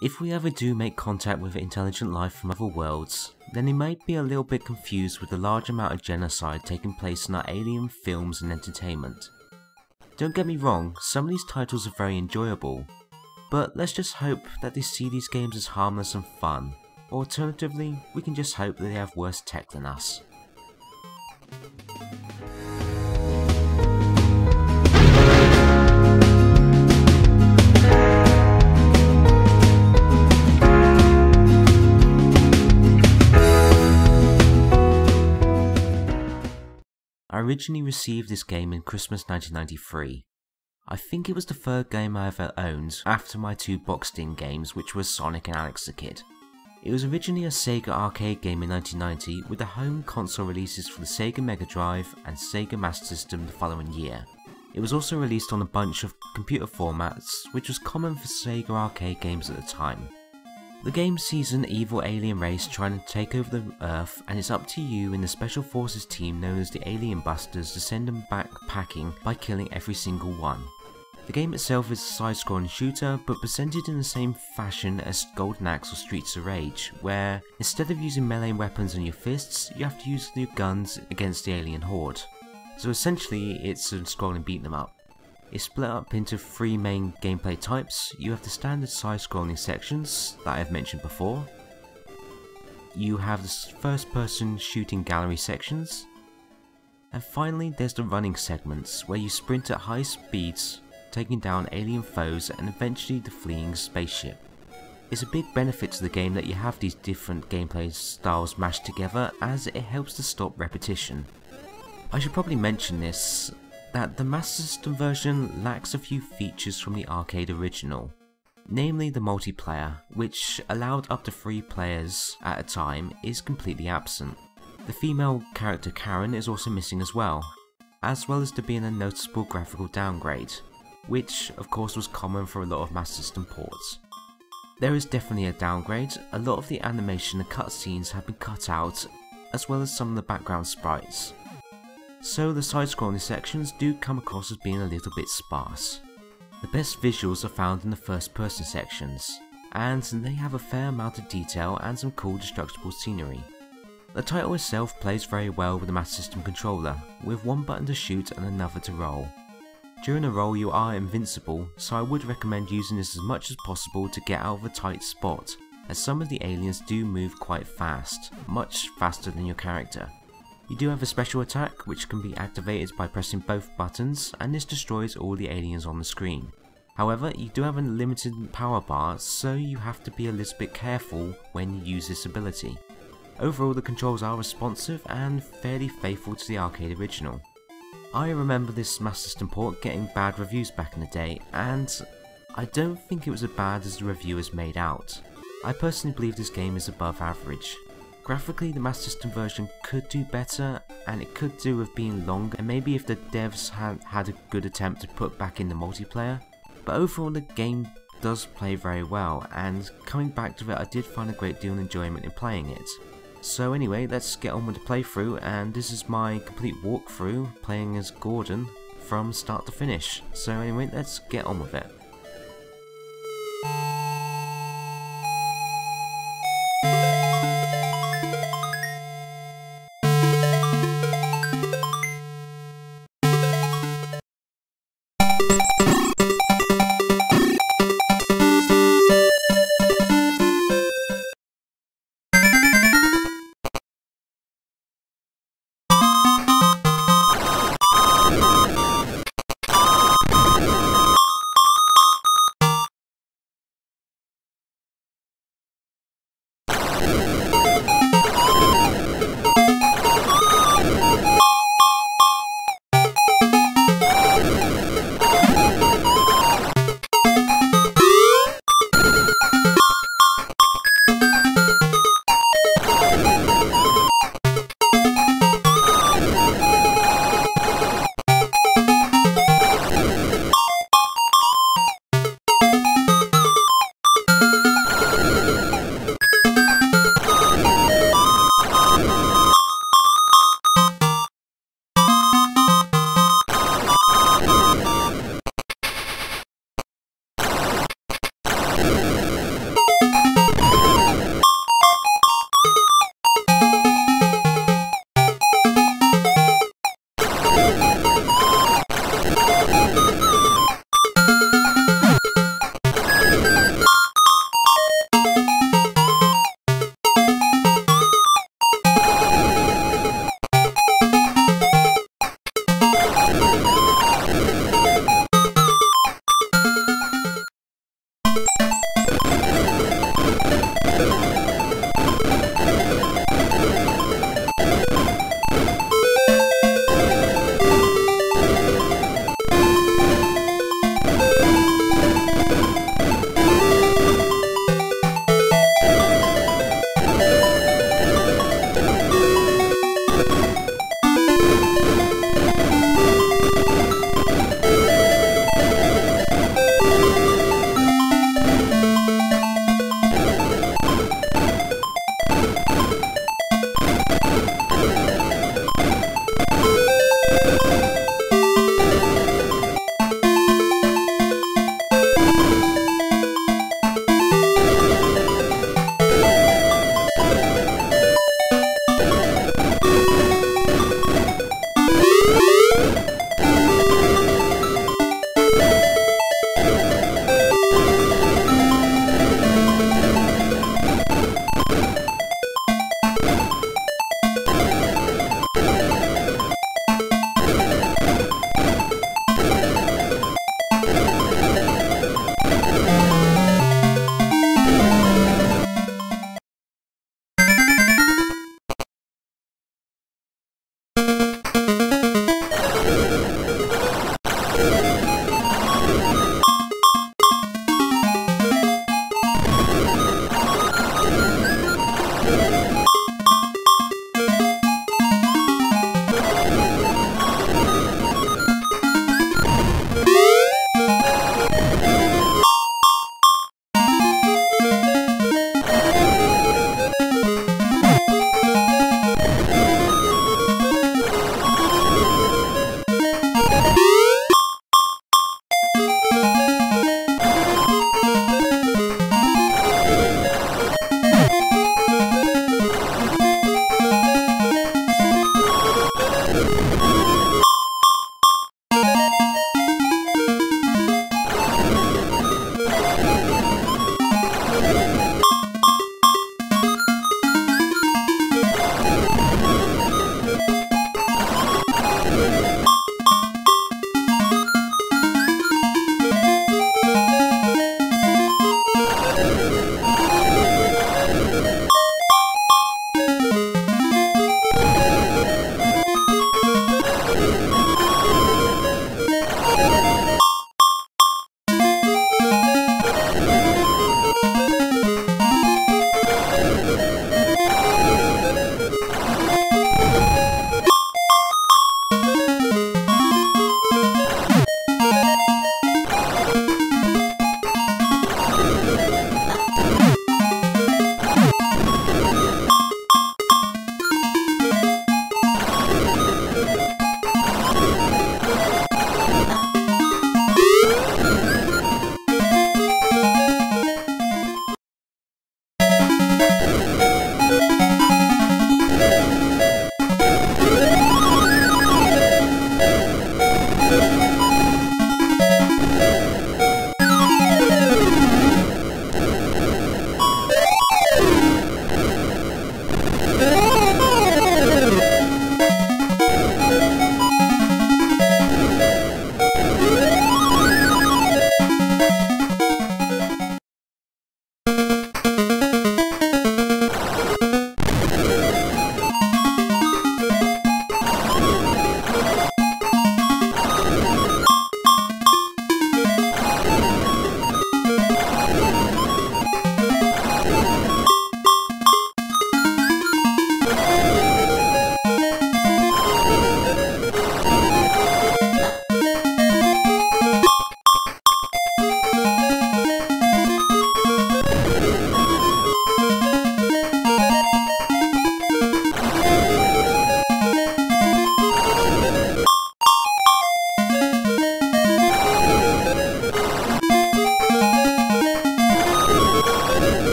If we ever do make contact with intelligent life from other worlds, then they might be a little bit confused with the large amount of genocide taking place in our alien films and entertainment. Don't get me wrong, some of these titles are very enjoyable, but let's just hope that they see these games as harmless and fun. Alternatively, we can just hope that they have worse tech than us. I originally received this game in Christmas 1993. I think it was the third game I ever owned after my two boxed-in games, which was Sonic and Alex the Kid. It was originally a Sega arcade game in 1990 with the home console releases for the Sega Mega Drive and Sega Master System the following year. It was also released on a bunch of computer formats, which was common for Sega arcade games at the time. The game sees an evil alien race trying to take over the Earth, and it's up to you in the Special Forces team known as the Alien Busters to send them back packing by killing every single one. The game itself is a side-scrolling shooter, but presented in the same fashion as Golden Axe or Streets of Rage, where instead of using melee weapons on your fists, you have to use your guns against the alien horde. So essentially it's a scrolling beat 'em up. It's split up into three main gameplay types. You have the standard side-scrolling sections that I've mentioned before. You have the first-person shooting gallery sections. And finally there's the running segments, where you sprint at high speeds, taking down alien foes and eventually the fleeing spaceship. It's a big benefit to the game that you have these different gameplay styles mashed together, as it helps to stop repetition. I should probably mention this, that the Master System version lacks a few features from the arcade original, namely the multiplayer, which allowed up to 3 players at a time, is completely absent. The female character Karen is also missing as well as there being a noticeable graphical downgrade, which of course was common for a lot of Master System ports. There is definitely a downgrade. A lot of the animation and cutscenes have been cut out, as well as some of the background sprites. So the side-scrolling sections do come across as being a little bit sparse. The best visuals are found in the first-person sections, and they have a fair amount of detail and some cool destructible scenery. The title itself plays very well with the Master System controller, with one button to shoot and another to roll. During a roll you are invincible, so I would recommend using this as much as possible to get out of a tight spot, as some of the aliens do move quite fast, much faster than your character. You do have a special attack which can be activated by pressing both buttons, and this destroys all the aliens on the screen. However, you do have a limited power bar, so you have to be a little bit careful when you use this ability. Overall the controls are responsive and fairly faithful to the arcade original. I remember this Master System port getting bad reviews back in the day, and I don't think it was as bad as the reviewers made out. I personally believe this game is above average. Graphically, the Master System version could do better, and it could do with being longer, and maybe if the devs had a good attempt to put back in the multiplayer. But overall the game does play very well, and coming back to it I did find a great deal of enjoyment in playing it. So anyway, let's get on with the playthrough, and this is my complete walkthrough playing as Gordon from start to finish. So anyway, let's get on with it.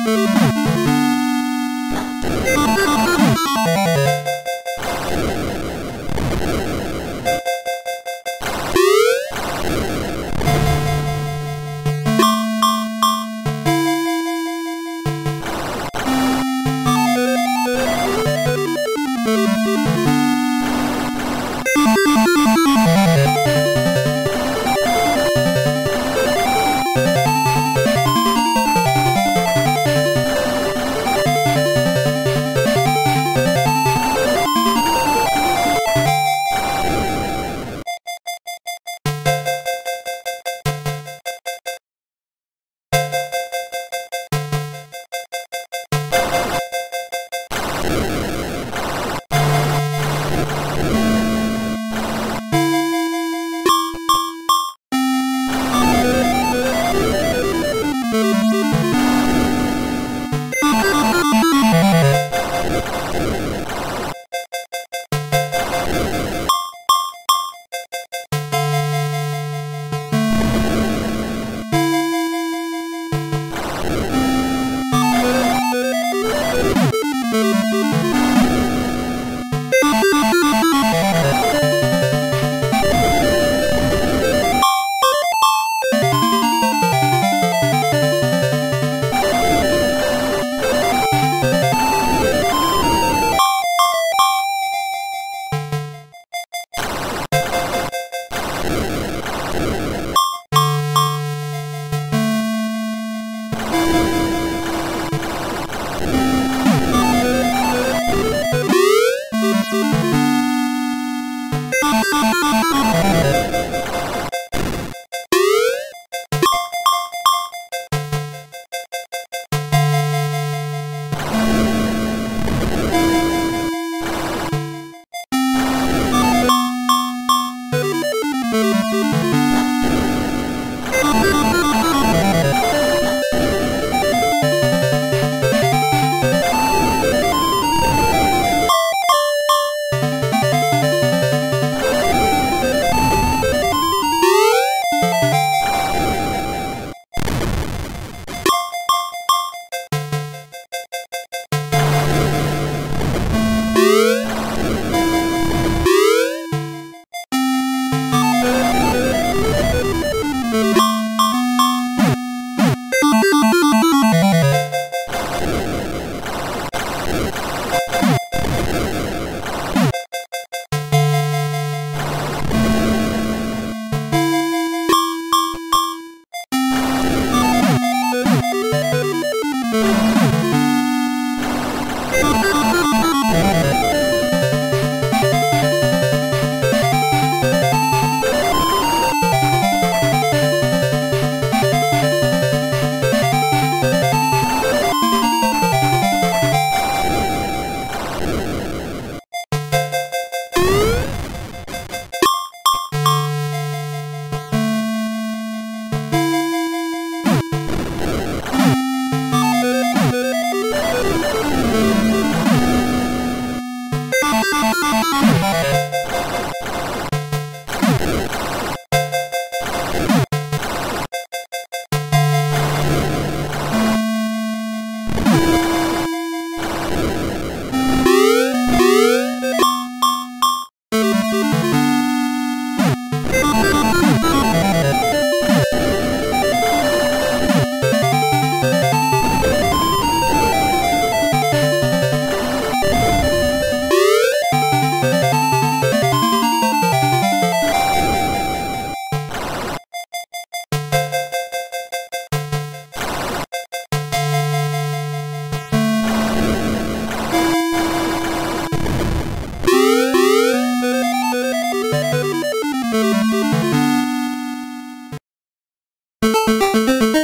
you